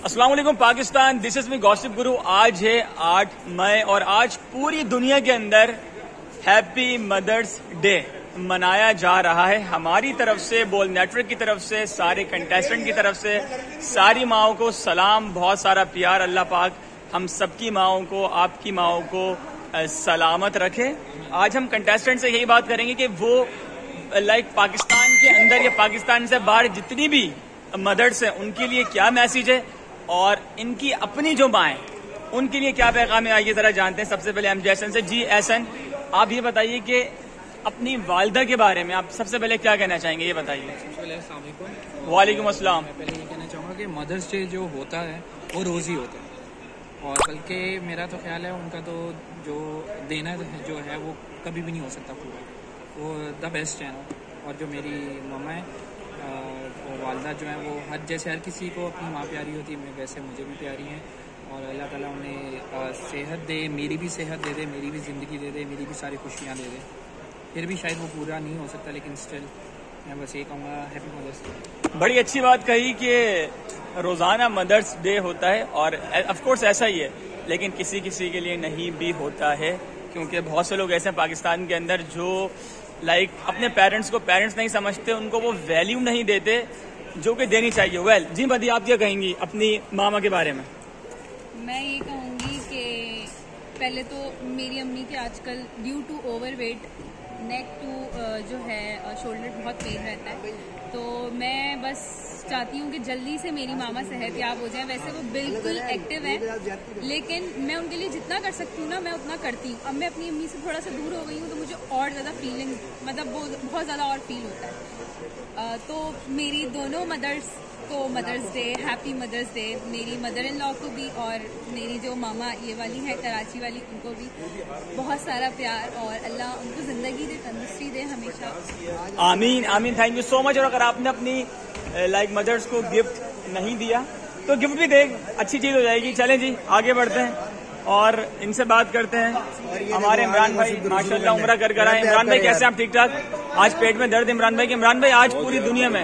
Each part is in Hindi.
अस्सलाम वालेकुम Pakistan, this is me gossip guru. आज है 8 मई और आज पूरी दुनिया के अंदर हैप्पी मदर्स डे मनाया जा रहा है। हमारी तरफ से, बोल नेटवर्क की तरफ से, सारे कंटेस्टेंट की तरफ से सारी माओं को सलाम, बहुत सारा प्यार। अल्लाह पाक हम सबकी माओं को, आपकी माओं को सलामत रखे। आज हम कंटेस्टेंट से यही बात करेंगे कि वो पाकिस्तान के अंदर या पाकिस्तान से बाहर जितनी भी मदर्स हैं उनके लिए क्या मैसेज है और इनकी अपनी जो माएँ उनके लिए क्या पैगाम है, आइए जरा जानते हैं। सबसे पहले हम जैसन से, जी एहसन, आप ये बताइए कि अपनी वालदा के बारे में आप सबसे पहले क्या कहना चाहेंगे, ये बताइए। सबसे पहले अस्सलाम वालेकुम। वालेकुम अस्सलाम। मैं पहले ये कहना चाहूँगा कि मदर्स डे जो होता है वो रोज़ ही होता है, और बल्कि मेरा तो ख्याल है उनका तो जो देना जो है वो कभी भी नहीं हो सकता पूरा, वो द बेस्ट है। और जो मेरी मम्मा है, वो वालदा जो है वो जैसे हर किसी को अपनी माँ प्यारी होती है, वैसे मुझे भी प्यारी हैं। और अल्लाह ताला उन्हें सेहत दे, मेरी भी सेहत दे दे, मेरी भी ज़िंदगी दे दे, मेरी भी सारी खुशियाँ दे दे। फिर भी शायद वो पूरा नहीं हो सकता, लेकिन स्टिल मैं बस ये कहूँगा हैप्पी मदर्स डे। बड़ी अच्छी बात कही कि रोज़ाना मदर्स डे होता है और ऑफ कोर्स ऐसा ही है, लेकिन किसी किसी के लिए नहीं भी होता है, क्योंकि बहुत से लोग ऐसे हैं पाकिस्तान के अंदर जो अपने पेरेंट्स को पेरेंट्स नहीं समझते, उनको वो वैल्यू नहीं देते जो कि देनी चाहिए। वेल जी मदी, आप क्या कहेंगी अपनी मामा के बारे में? मैं ये कहूँगी कि पहले तो मेरी अम्मी के आजकल due to overweight neck too जो है शोल्डर बहुत पेन रहता है, तो मैं बस चाहती हूँ कि जल्दी से मेरी मामा सेहतयाब हो जाए। वैसे वो बिल्कुल एक्टिव है, लेकिन मैं उनके लिए जितना कर सकती हूँ ना, मैं उतना करती हूँ। अब मैं अपनी अम्मी से थोड़ा सा दूर हो गई हूँ, तो मुझे और ज़्यादा फीलिंग, मतलब वो बहुत ज़्यादा और फील होता है। तो मेरी दोनों मदर्स को mother's day, happy mother's day. मेरी मदर इन लॉ को भी और मेरी जो मामा ये वाली है कराची वाली, उनको भी बहुत सारा प्यार, और अल्लाह उनको ज़िंदगी दे, तंदुरुस्ती दे हमेशा। आमीन आमीन, थैंक यू सो मच। और अगर आपने अपनी मदर्स को गिफ्ट नहीं दिया तो गिफ्ट भी दे, अच्छी चीज़ हो जाएगी। चलें जी, आगे बढ़ते हैं और इनसे बात करते हैं। हमारे इमरान भाई माशाल्लाह उम्रा कर आए। इमरान भाई कैसे आप? ठीक ठाक? आज पेट में दर्द इमरान भाई के। इमरान भाई आज पूरी दुनिया में,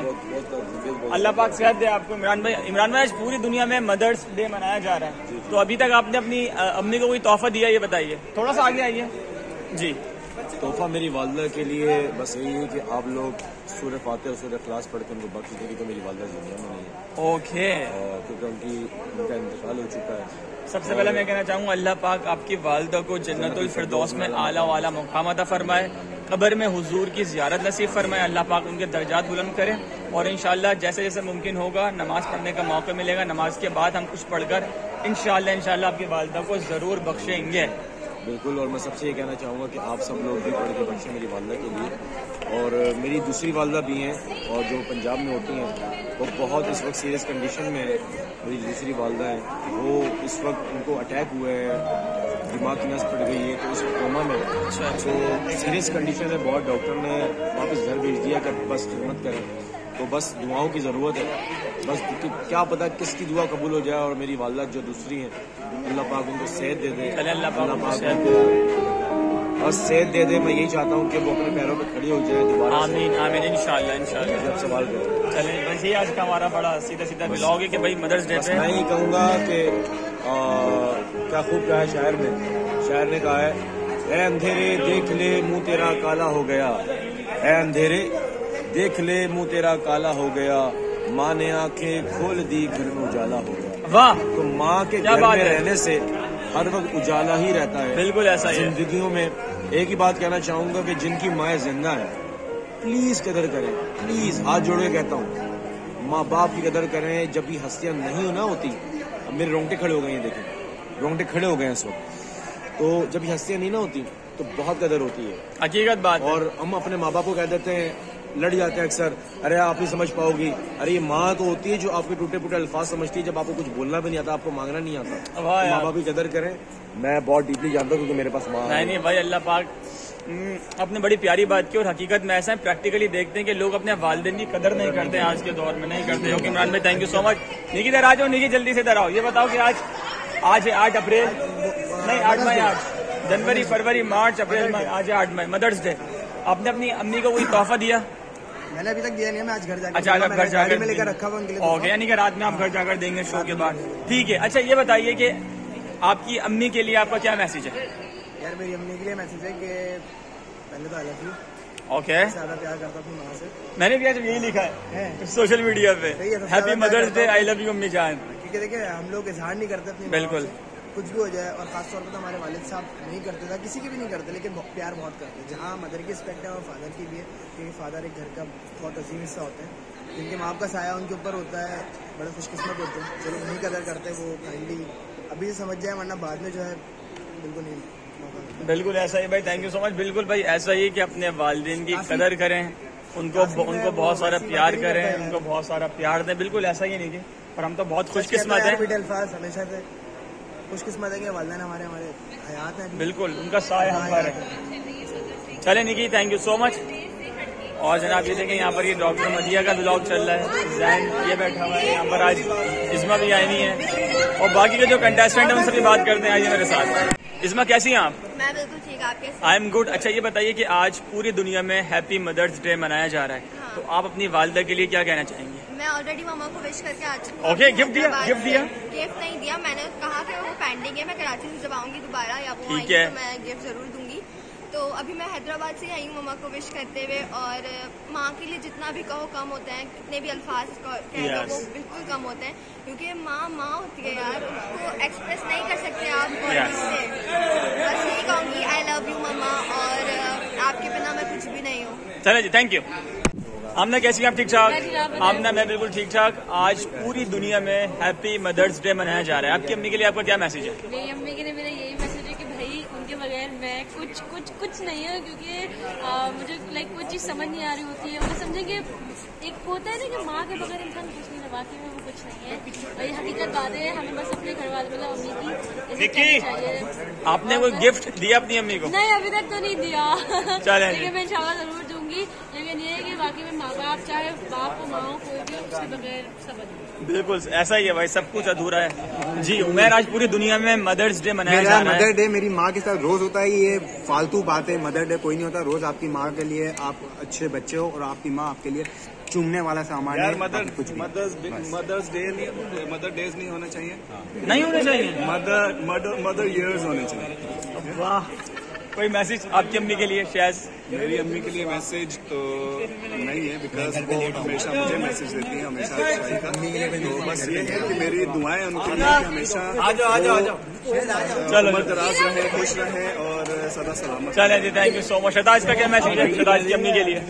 अल्लाह पाक सेहत दे आपको इमरान भाई आज पूरी दुनिया में मदर्स डे मनाया जा रहा है, तो अभी तक आपने अपनी अम्मी को कोई तोहफा दिया, ये बताइए। थोड़ा सा आगे आइए जी। तोहफा मेरी वालदा के लिए बस यही है कि आप लोग सूरह फातिहा और सूरह इखलास पढ़ के उनको बख्श देंगे, तो मेरी वालदा दुनिया में नहीं है। ओके, क्योंकि उनका इंतकाल हो चुका है। सबसे पहले मैं कहना चाहूँगा अल्लाह पाक आपकी वालदा को जन्नतुल फिरदौस में आला वाला मुकाम अता फरमाए, कब्र में हुजूर की ज़ियारत नसीब फरमाए, अल्लाह पाक उनके दर्जात बुलंद करे, और इंशाअल्लाह जैसे जैसे मुमकिन होगा नमाज पढ़ने का मौका मिलेगा, नमाज के बाद हम कुछ पढ़कर इंशाअल्लाह आपकी वालदा को ज़रूर बख्शेंगे। बिल्कुल। और मैं सबसे ये कहना चाहूँगा कि आप सब लोग भी पढ़ के बख्शें मेरी वालदा के लिए। और मेरी दूसरी वालदा भी हैं, और जो पंजाब में होती हैं वो बहुत इस वक्त सीरियस कंडीशन में है। मेरी दूसरी वालदा है, वो इस वक्त उनको अटैक हुआ है, दिमाग की नस फट गई है, तो इस कोमा में, तो सीरियस कंडीशन है बहुत। डॉक्टर ने वापस घर भेज दिया कि बस खिदमत करें, तो बस दुआओं की ज़रूरत है। बस क्या पता किसकी दुआ कबूल हो जाए। और मेरी वालदा जो दूसरी हैं, अल्लाह पाक उनको सेहत दे दे, अल्लाह पाक और सेहत दे दे। मैं यही चाहता हूँ कि वो अपने पैरों पे खड़ी हो जाए दोबारा। आमीन आमीन, इंशाअल्लाह। जब सवाल करें, चले बस ये आज का हमारा बड़ा सीधा सीधा ब्लॉग है कि भाई मदर्स डे पे मैं ये कहूँगा कि क्या खूब कहा है शायर में। शायर ने कहा है, ऐ अंधेरे देख ले मुँह तेरा काला हो गया, ऐ अंधेरे देख ले मुँह तेरा काला हो गया, माँ ने आंखें खोल दी घर में उजाला हो गया। वाह, तो माँ के घर में रहने से हर वक्त उजाला ही रहता है। बिल्कुल ऐसा ही है जिंदगियों में। एक ही बात कहना चाहूँगा कि जिनकी माएँ जिंदा है, प्लीज कदर करें, प्लीज हाथ जोड़ के कहता हूँ, माँ बाप की कदर करें। जब भी हस्तियाँ नहीं ना होती, अब मेरे रोंगटे खड़े हो गए हैं, देखें रोंगटे खड़े हो गए हैं इस वक्त, तो जब भी हस्तियाँ नहीं ना होती तो बहुत कदर होती है, हकीकत बात। और हम अपने माँ बाप को कह देते हैं, लड़ जाते हैं अक्सर, अरे आप नहीं समझ पाओगी। अरे ये माँ तो होती है जो आपके टूटे फूटे अल्फाज समझती है, जब आपको कुछ बोलना भी नहीं आता, आपको मांगना नहीं आता। माँ बाप की कदर करें। मैं बहुत डीपली जानता हूँ क्योंकि मेरे पास माँ नहीं भाई, अल्लाह पाक आपने बड़ी प्यारी बात की, और हकीकत में ऐसा है, प्रैक्टिकली देखते हैं कि लोग अपने वालिदैन की कदर नहीं करते, आज के दौर में नहीं करते। क्योंकि इमरान भाई thank you so much. Nikki इधर आ जाओ, निकी जल्दी से इधर आओ। ये बताओ कि आज है 8 अप्रैल, नहीं 8 मई, आज जनवरी फरवरी मार्च अप्रैल मई, आज है 8 मई, मदर्स डे। आपने अपनी अम्मी को कोई तोहफा दिया? मैंने अभी तक दिया नहीं है, मैं आज घर जाकर अच्छा, आज आप घर जाकर में लेकर रखा हुआ उनके लिए। ओके, यानी कि रात में आप घर जाकर देंगे शो के बाद। ठीक है, अच्छा ये बताइए कि आपकी अम्मी के लिए आपका क्या मैसेज है? यार मेरी अम्मी के लिए मैसेज है कि पहले तो आई लव यू। ओके, ज्यादा प्यार करता हूँ माँ से। मैंने भी आज यही लिखा है सोशल मीडिया पे, happy mother's day, I love you अम्मी जान। क्योंकि देखिए हम लोग इजहार नहीं करते अपनी, बिल्कुल कुछ भी हो जाए, और खासतौर पर तो हमारे वालिद साहब नहीं करते था, किसी के भी नहीं करते, लेकिन प्यार बहुत करते हैं। जहाँ मदर की रिस्पेक्ट है और फादर की भी है, क्योंकि फादर एक घर का बहुत अजीम हिस्सा होते हैं, जिनके माँ का साया उनके ऊपर होता है, बड़े खुशकिस्मत होते हैं। जो लोग नहीं कदर करते वो काइंडली अभी से समझ जाए, वरना बाद में जो है बिल्कुल नहीं। बिल्कुल ऐसा ही भाई, थैंक यू सो मच। बिल्कुल भाई ऐसा ही कि अपने वालिदैन की कदर करें, उनको बहुत सारा प्यार करें, उनको बहुत सारा प्यार दें। बिल्कुल ऐसा ही नहीं कि, और हम तो बहुत खुशकिस्मत हैं, हमेशा से खुशकिस्मत है कि वालिदैन हमारे हयात हैं। बिल्कुल उनका साया हम पर है। चले Nikki, thank you so much. और जनाब ये देखें यहाँ पर ये डॉक्टर मदिया का ब्लॉग चल रहा है, जैन ये बैठा हुआ है यहाँ पर, आज इस्मा भी आई नहीं है, और बाकी के जो कंटेस्टेंट हैं उनसे भी बात करते हैं। आइए मेरे साथ। इस्मा कैसी हैं आप? मैं बिल्कुल ठीक, आप कैसे? I am good. अच्छा ये बताइए कि आज पूरी दुनिया में हैप्पी मदर्स डे मनाया जा रहा है, हाँ। तो आप अपनी वालिदा के लिए क्या कहना चाहेंगे? मैं ऑलरेडी मम्मा को विश करके आ चुकी हूँ। ओके, गिफ्ट दिया? गिफ्ट नहीं दिया, मैंने कहा कि वो पेंडिंग है, मैं कराची से जब आऊंगी दोबारा या वो ठीक आएंगी है। तो मैं गिफ्ट जरूर दूंगी। तो अभी मैं हैदराबाद से आई हूँ मम्मा को विश करते हुए, और माँ के लिए जितना भी कहो कम होते हैं, कितने भी अल्फाज कह वो बिल्कुल कम होते हैं, क्योंकि माँ होती है यार, उसको एक्सप्रेस नहीं कर सकते आप वर्ड्स से। बस यही कहूँगी, आई लव यू मम्मा, और आपके बिना मैं कुछ भी नहीं हूँ। चले जी, थैंक यू। आमना कैसी हैं आप? ठीक ठाक? आमना मैं बिल्कुल ठीक ठाक। आज पूरी दुनिया में हैप्पी मदर्स डे मनाया जा रहा है, आपकी अम्मी के लिए आपका क्या मैसेज है? मेरी अम्मी के लिए मेरा यही मैसेज है कि भाई उनके बगैर मैं कुछ नहीं है, क्योंकि मुझे लाइक कोई चीज़ समझ नहीं आ रही होती है। मतलब समझे कि एक होता है ना कि माँ के बगैर इंसान कुछ नहीं है, वाकई में वो कुछ नहीं है। और ये हकीकत बात है, हमें बस अपने घर वाले मतलब अम्मी की चाहिए। आपने कोई गिफ्ट दिया अपनी अम्मी को? नहीं, अभी तक तो नहीं दिया। चलें लेकिन मैं इंशाल्लाह जरूर दूंगी। लेकिन ये है कि वाकई में माँ बाप, चाहे बाप हो माँ हो, कोई भी उसके बगैर सब अधूरा। बिल्कुल ऐसा ही है भाई, सब कुछ अधूरा है जी। उमर, आज पूरी दुनिया में मदर्स डे मनाया जा रहा है। मदर डे मेरी माँ के साथ रोज होता है, ये फालतू बात है। मदर डे कोई नहीं होता, रोज आपकी माँ के लिए आप अच्छे बच्चे हो, और आपकी माँ आपके लिए चूमने वाला सामान है। मदर्स डेज नहीं होने चाहिए, नहीं होने चाहिए, मदर ईयर्स होने चाहिए। वाह, कोई मैसेज आपकी अम्मी के लिए? शायद मेरी अम्मी के लिए मैसेज तो नहीं है, बिकॉज वो हमेशा मुझे मैसेज देती है, हमेशा अच्छाई का। तो बस ये है कि मेरी दुआएं उनके लिए हमेशा चलो दराज रहे, खुश रहे और सदा सलामत। चले जी, थैंक यू सो मच। शताज का क्या मैसेज है शताज की अम्मी के लिए?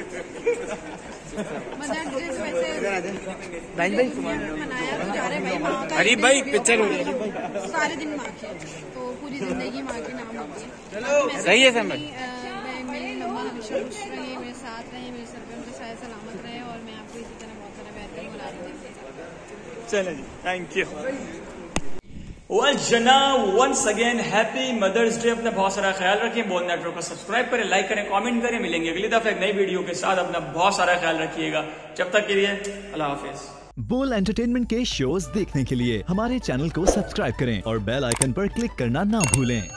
अरे भाई पिक्चर हो सारे दिन माँ के, तो पूरी जिंदगी माँ के नाम होती है। सही है समझ। मेरी मम्मा हमेशा खुश रहे, मेरे साथ रहे, मेरे सर पे उनका साया सलामत रहे, और मैं आपको इसी तरह बहुत सारा बेहतरीन बना दूँगी। चले जी, थैंक यू। वेल जनाब, once again happy mother's day. अपना बहुत सारा ख्याल रखें, बोल नेटवर्क को सब्सक्राइब करें, लाइक करें, कमेंट करें। मिलेंगे अगली दफा एक नई वीडियो के साथ। अपना बहुत सारा ख्याल रखिएगा, जब तक के लिए अल्लाह हाफिज। बोल एंटरटेनमेंट के शोज देखने के लिए हमारे चैनल को सब्सक्राइब करें और बेल आइकन पर क्लिक करना ना भूलें।